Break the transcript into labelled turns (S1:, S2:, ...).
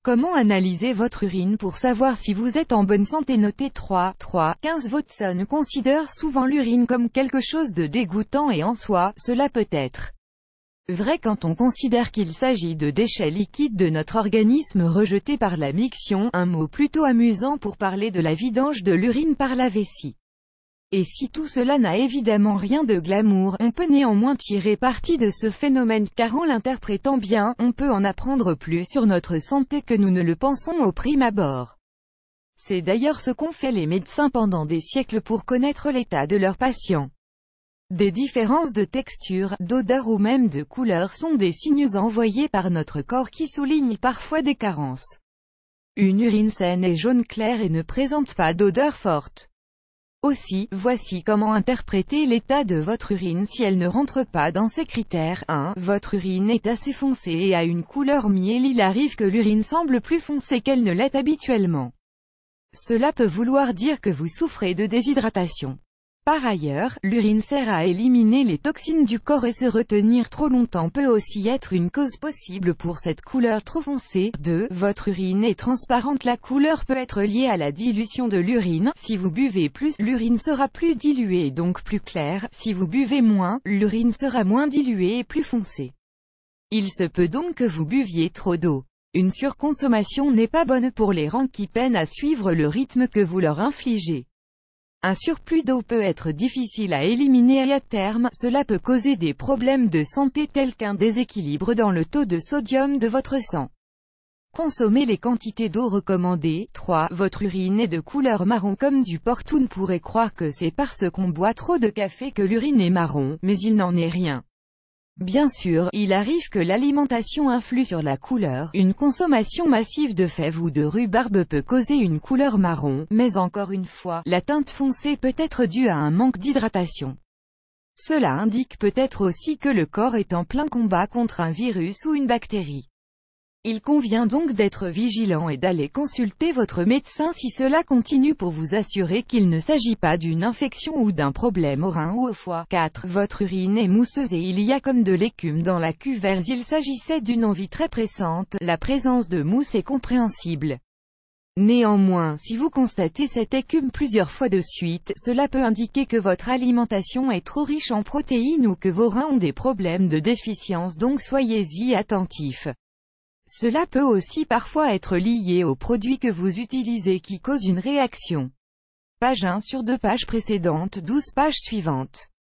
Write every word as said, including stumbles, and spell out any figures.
S1: Comment analyser votre urine pour savoir si vous êtes en bonne santé? Notez trois, trois, quinze. Watson considère souvent l'urine comme quelque chose de dégoûtant et en soi, cela peut être vrai quand on considère qu'il s'agit de déchets liquides de notre organisme rejetés par la miction, un mot plutôt amusant pour parler de la vidange de l'urine par la vessie. Et si tout cela n'a évidemment rien de glamour, on peut néanmoins tirer parti de ce phénomène, car en l'interprétant bien, on peut en apprendre plus sur notre santé que nous ne le pensons au prime abord. C'est d'ailleurs ce qu'ont fait les médecins pendant des siècles pour connaître l'état de leurs patients. Des différences de texture, d'odeur ou même de couleur sont des signes envoyés par notre corps qui soulignent parfois des carences. Une urine saine est jaune clair et ne présente pas d'odeur forte. Aussi, voici comment interpréter l'état de votre urine si elle ne rentre pas dans ces critères. un. Votre urine est assez foncée et a une couleur miel. Il arrive que l'urine semble plus foncée qu'elle ne l'est habituellement. Cela peut vouloir dire que vous souffrez de déshydratation. Par ailleurs, l'urine sert à éliminer les toxines du corps et se retenir trop longtemps peut aussi être une cause possible pour cette couleur trop foncée. deux. Votre urine est transparente. La couleur peut être liée à la dilution de l'urine. Si vous buvez plus, l'urine sera plus diluée et donc plus claire. Si vous buvez moins, l'urine sera moins diluée et plus foncée. Il se peut donc que vous buviez trop d'eau. Une surconsommation n'est pas bonne pour les reins qui peinent à suivre le rythme que vous leur infligez. Un surplus d'eau peut être difficile à éliminer et à terme, cela peut causer des problèmes de santé tels qu'un déséquilibre dans le taux de sodium de votre sang. Consommez les quantités d'eau recommandées. trois. Votre urine est de couleur marron comme du porc. On pourrait croire que c'est parce qu'on boit trop de café que l'urine est marron, mais il n'en est rien. Bien sûr, il arrive que l'alimentation influe sur la couleur. Une consommation massive de fèves ou de rhubarbe peut causer une couleur marron, mais encore une fois, la teinte foncée peut être due à un manque d'hydratation. Cela indique peut-être aussi que le corps est en plein combat contre un virus ou une bactérie. Il convient donc d'être vigilant et d'aller consulter votre médecin si cela continue pour vous assurer qu'il ne s'agit pas d'une infection ou d'un problème au rein ou au foie. quatre. Votre urine est mousseuse et il y a comme de l'écume dans la cuve. Il s'agissait d'une envie très pressante. La présence de mousse est compréhensible. Néanmoins, si vous constatez cette écume plusieurs fois de suite, cela peut indiquer que votre alimentation est trop riche en protéines ou que vos reins ont des problèmes de déficience, donc soyez-y attentifs. Cela peut aussi parfois être lié aux produits que vous utilisez qui causent une réaction. Page un sur deux pages précédentes, douze pages suivantes.